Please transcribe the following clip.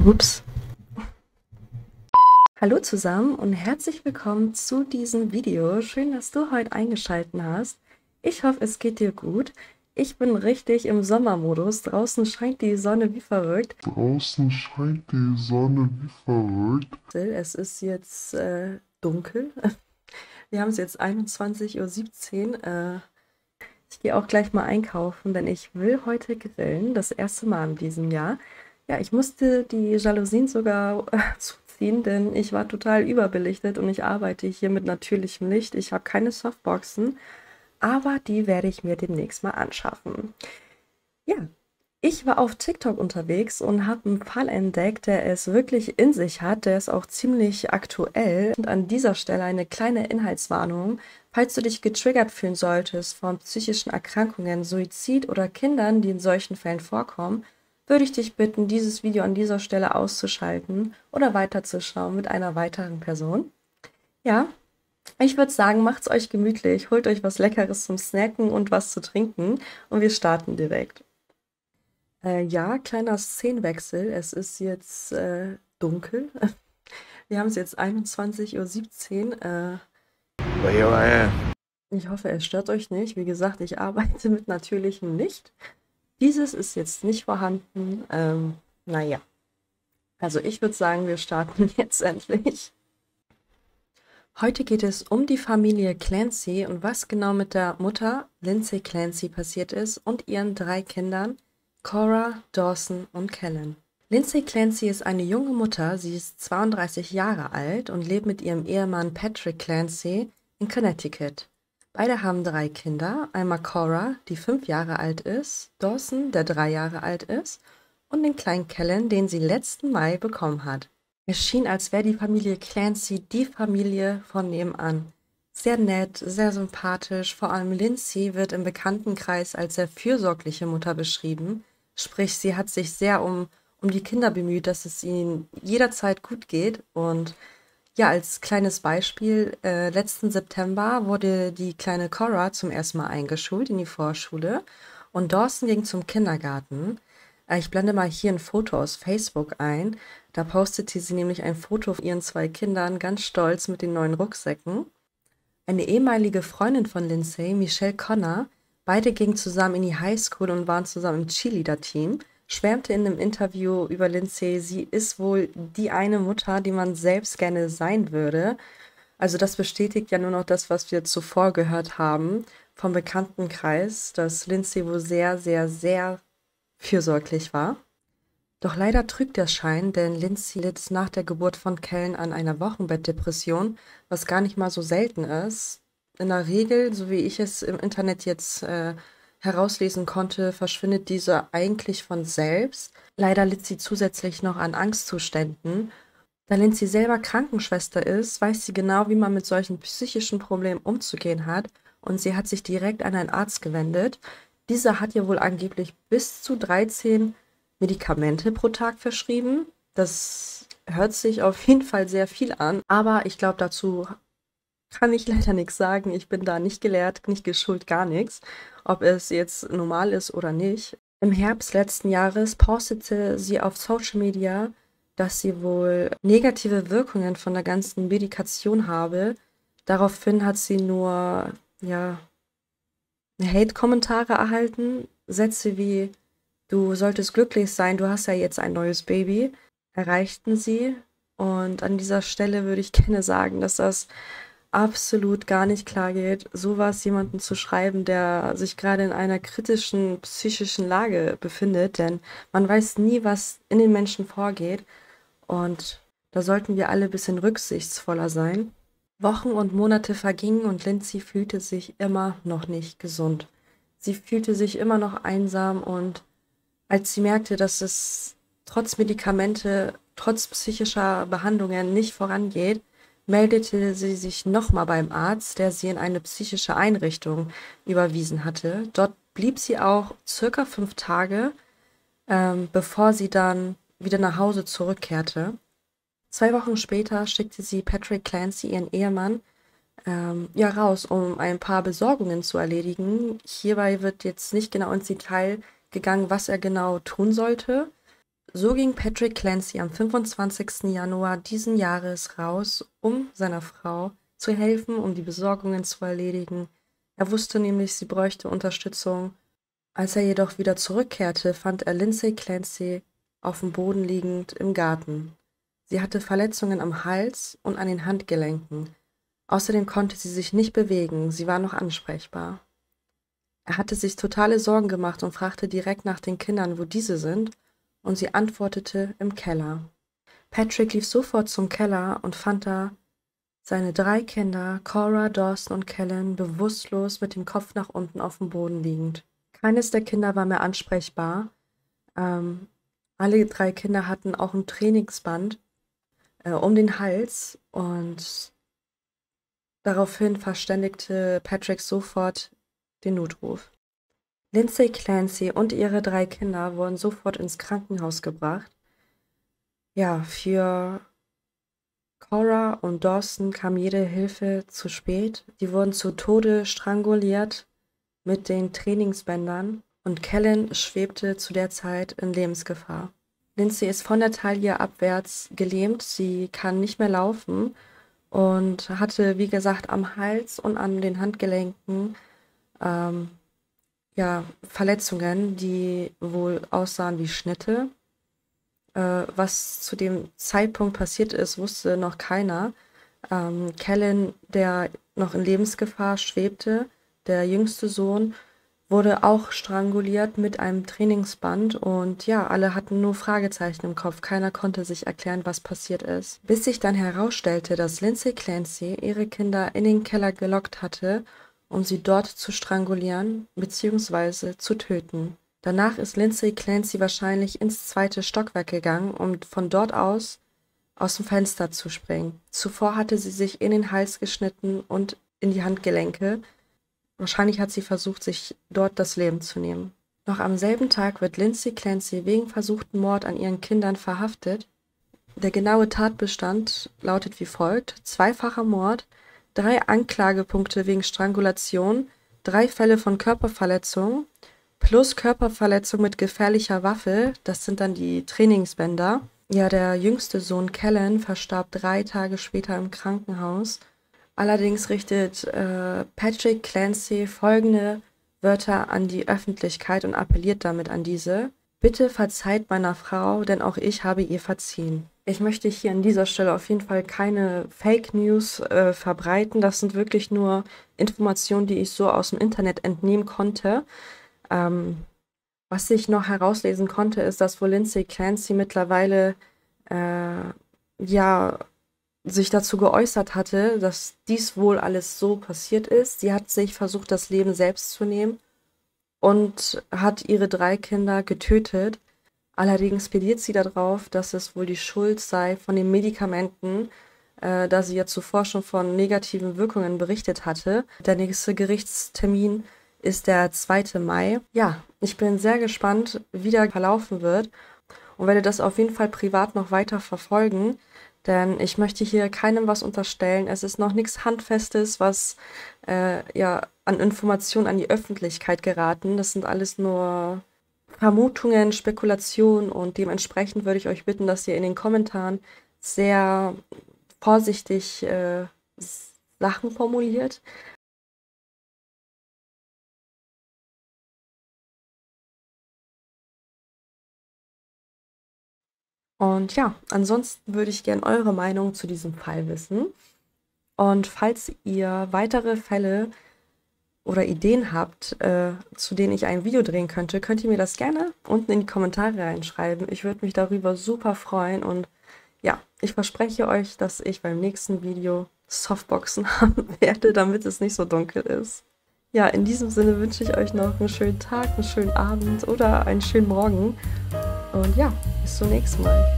Ups. Hallo zusammen und herzlich willkommen zu diesem Video. Schön, dass du heute eingeschaltet hast. Ich hoffe, es geht dir gut. Ich bin richtig im Sommermodus. Draußen scheint die Sonne wie verrückt. Es ist jetzt dunkel. Wir haben es jetzt 21:17 Uhr. Ich gehe auch gleich mal einkaufen, denn ich will heute grillen. Das erste Mal in diesem Jahr. Ja, ich musste die Jalousien sogar zuziehen, denn ich war total überbelichtet und ich arbeite hier mit natürlichem Licht. Ich habe keine Softboxen, aber die werde ich mir demnächst mal anschaffen. Ja, ich war auf TikTok unterwegs und habe einen Fall entdeckt, der es wirklich in sich hat. Der ist auch ziemlich aktuell. Und an dieser Stelle eine kleine Inhaltswarnung. Falls du dich getriggert fühlen solltest von psychischen Erkrankungen, Suizid oder Kindern, die in solchen Fällen vorkommen, würde ich dich bitten, dieses Video an dieser Stelle auszuschalten oder weiterzuschauen mit einer weiteren Person. Ja, ich würde sagen, macht's euch gemütlich, holt euch was Leckeres zum Snacken und was zu trinken und wir starten direkt. Ja, kleiner Szenenwechsel. Es ist jetzt dunkel. Wir haben es jetzt 21:17 Uhr. But here I am. Ich hoffe, es stört euch nicht. Wie gesagt, ich arbeite mit natürlichem Licht. Dieses ist jetzt nicht vorhanden. Naja. Also ich würde sagen, wir starten jetzt endlich. Heute geht es um die Familie Clancy und was genau mit der Mutter Lindsay Clancy passiert ist und ihren 3 Kindern Cora, Dawson und Kellen. Lindsay Clancy ist eine junge Mutter. Sie ist 32 Jahre alt und lebt mit ihrem Ehemann Patrick Clancy in Connecticut. Beide haben 3 Kinder, einmal Cora, die 5 Jahre alt ist, Dawson, der 3 Jahre alt ist, und den kleinen Kellen, den sie letzten Mai bekommen hat. Es schien, als wäre die Familie Clancy die Familie von nebenan. Sehr nett, sehr sympathisch, vor allem Lindsay wird im Bekanntenkreis als sehr fürsorgliche Mutter beschrieben, sprich, sie hat sich sehr um die Kinder bemüht, dass es ihnen jederzeit gut geht und ja, als kleines Beispiel, letzten September wurde die kleine Cora zum ersten Mal eingeschult in die Vorschule und Dawson ging zum Kindergarten. Ich blende mal hier ein Foto aus Facebook ein. Da postete sie nämlich ein Foto von ihren 2 Kindern, ganz stolz mit den neuen Rucksäcken. Eine ehemalige Freundin von Lindsay, Michelle Connor, beide gingen zusammen in die Highschool und waren zusammen im Cheerleader-Team, schwärmte in einem Interview über Lindsay, sie ist wohl die eine Mutter, die man selbst gerne sein würde. Also das bestätigt ja nur noch das, was wir zuvor gehört haben vom Bekanntenkreis, dass Lindsay wohl sehr, sehr, sehr fürsorglich war. Doch leider trügt der Schein, denn Lindsay litt nach der Geburt von Kellen an einer Wochenbettdepression, was gar nicht mal so selten ist. In der Regel, so wie ich es im Internet jetzt herauslesen konnte, verschwindet diese eigentlich von selbst. Leider litt sie zusätzlich noch an Angstzuständen. Da Lindsay selber Krankenschwester ist, weiß sie genau, wie man mit solchen psychischen Problemen umzugehen hat und sie hat sich direkt an einen Arzt gewendet. Dieser hat ihr wohl angeblich bis zu 13 Medikamente pro Tag verschrieben. Das hört sich auf jeden Fall sehr viel an, aber ich glaube, dazu kann ich leider nichts sagen. Ich bin da nicht gelehrt, nicht geschult, gar nichts, ob es jetzt normal ist oder nicht. Im Herbst letzten Jahres postete sie auf Social Media, dass sie wohl negative Wirkungen von der ganzen Medikation habe. Daraufhin hat sie nur, ja, Hate-Kommentare erhalten. Sätze wie, du solltest glücklich sein, du hast ja jetzt ein neues Baby, erreichten sie. Und an dieser Stelle würde ich gerne sagen, dass das absolut gar nicht klar geht, sowas jemandem zu schreiben, der sich gerade in einer kritischen psychischen Lage befindet, denn man weiß nie, was in den Menschen vorgeht und da sollten wir alle ein bisschen rücksichtsvoller sein. Wochen und Monate vergingen und Lindsay fühlte sich immer noch nicht gesund. Sie fühlte sich immer noch einsam und als sie merkte, dass es trotz Medikamente, trotz psychischer Behandlungen nicht vorangeht, meldete sie sich nochmal beim Arzt, der sie in eine psychische Einrichtung überwiesen hatte. Dort blieb sie auch circa 5 Tage, bevor sie dann wieder nach Hause zurückkehrte. 2 Wochen später schickte sie Patrick Clancy, ihren Ehemann, ja raus, um ein paar Besorgungen zu erledigen. Hierbei wird jetzt nicht genau ins Detail gegangen, was er genau tun sollte. So ging Patrick Clancy am 25. Januar diesen Jahres raus, um seiner Frau zu helfen, um die Besorgungen zu erledigen. Er wusste nämlich, sie bräuchte Unterstützung. Als er jedoch wieder zurückkehrte, fand er Lindsay Clancy auf dem Boden liegend im Garten. Sie hatte Verletzungen am Hals und an den Handgelenken. Außerdem konnte sie sich nicht bewegen, sie war noch ansprechbar. Er hatte sich totale Sorgen gemacht und fragte direkt nach den Kindern, wo diese sind, und sie antwortete, im Keller. Patrick lief sofort zum Keller und fand da seine 3 Kinder, Cora, Dawson und Kellen, bewusstlos mit dem Kopf nach unten auf dem Boden liegend. Keines der Kinder war mehr ansprechbar. Alle 3 Kinder hatten auch ein Trainingsband um den Hals und daraufhin verständigte Patrick sofort den Notruf. Lindsay Clancy und ihre 3 Kinder wurden sofort ins Krankenhaus gebracht. Ja, für Cora und Dawson kam jede Hilfe zu spät. Die wurden zu Tode stranguliert mit den Trainingsbändern und Kellen schwebte zu der Zeit in Lebensgefahr. Lindsay ist von der Taille abwärts gelähmt, sie kann nicht mehr laufen und hatte, wie gesagt, am Hals und an den Handgelenken Verletzungen, die wohl aussahen wie Schnitte. Was zu dem Zeitpunkt passiert ist, wusste noch keiner. Kellen, der noch in Lebensgefahr schwebte, der jüngste Sohn, wurde auch stranguliert mit einem Trainingsband und ja, alle hatten nur Fragezeichen im Kopf. Keiner konnte sich erklären, was passiert ist. Bis sich dann herausstellte, dass Lindsay Clancy ihre Kinder in den Keller gelockt hatte, um sie dort zu strangulieren bzw. zu töten. Danach ist Lindsay Clancy wahrscheinlich ins 2. Stockwerk gegangen, um von dort aus dem Fenster zu springen. Zuvor hatte sie sich in den Hals geschnitten und in die Handgelenke. Wahrscheinlich hat sie versucht, sich dort das Leben zu nehmen. Noch am selben Tag wird Lindsay Clancy wegen versuchten Mord an ihren Kindern verhaftet. Der genaue Tatbestand lautet wie folgt: 2-facher Mord, 3 Anklagepunkte wegen Strangulation, 3 Fälle von Körperverletzung plus Körperverletzung mit gefährlicher Waffe, das sind dann die Trainingsbänder. Ja, der jüngste Sohn Kellen verstarb 3 Tage später im Krankenhaus. Allerdings richtet Patrick Clancy folgende Wörter an die Öffentlichkeit und appelliert damit an diese: Bitte verzeiht meiner Frau, denn auch ich habe ihr verziehen. Ich möchte hier an dieser Stelle auf jeden Fall keine Fake News verbreiten. Das sind wirklich nur Informationen, die ich so aus dem Internet entnehmen konnte. Was ich noch herauslesen konnte, ist, dass wohl Lindsay Clancy mittlerweile sich dazu geäußert hatte, dass dies wohl alles so passiert ist. Sie hat sich versucht, das Leben selbst zu nehmen und hat ihre 3 Kinder getötet. Allerdings plädiert sie darauf, dass es wohl die Schuld sei von den Medikamenten, da sie ja zuvor schon von negativen Wirkungen berichtet hatte. Der nächste Gerichtstermin ist der 2. Mai. Ja, ich bin sehr gespannt, wie der verlaufen wird und werde das auf jeden Fall privat noch weiter verfolgen. Denn ich möchte hier keinem was unterstellen. Es ist noch nichts Handfestes, was an Informationen an die Öffentlichkeit geraten. Das sind alles nur Vermutungen, Spekulationen und dementsprechend würde ich euch bitten, dass ihr in den Kommentaren sehr vorsichtig Sachen formuliert. Und ja, ansonsten würde ich gerne eure Meinung zu diesem Fall wissen. Und falls ihr weitere Fälle oder Ideen habt, zu denen ich ein Video drehen könnte, könnt ihr mir das gerne unten in die Kommentare reinschreiben. Ich würde mich darüber super freuen und ja, ich verspreche euch, dass ich beim nächsten Video Softboxen haben werde, damit es nicht so dunkel ist. Ja, in diesem Sinne wünsche ich euch noch einen schönen Tag, einen schönen Abend oder einen schönen Morgen. Und ja, bis zum nächsten Mal.